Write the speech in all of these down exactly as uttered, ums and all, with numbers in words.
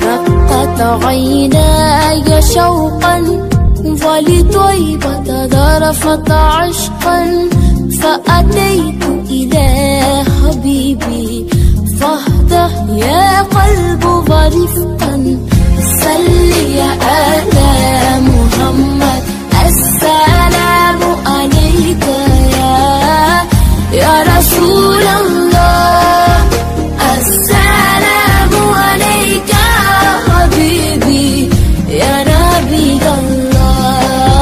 رقت عيناي شوقا ولطيبة ذرفت عشقا فأتيت إلى حبيبي فاهده يا قلب ورفقا صل يا آل محمد السلام عليك يا يا رسول الله السلام عليك يا حبيبي يا نبي الله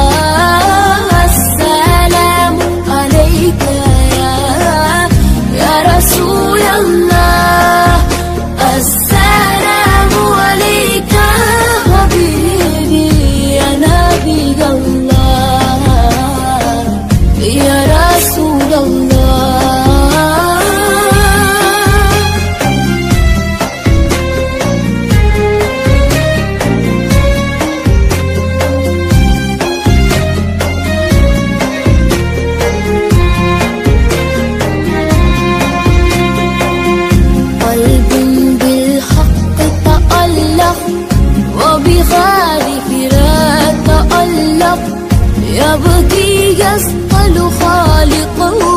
السلام عليك يا يا رسول الله السلام عليك يا حبيبي يا نبي الله يا رسول الله. وبغالب لا تألق يبكي يسأل خالقه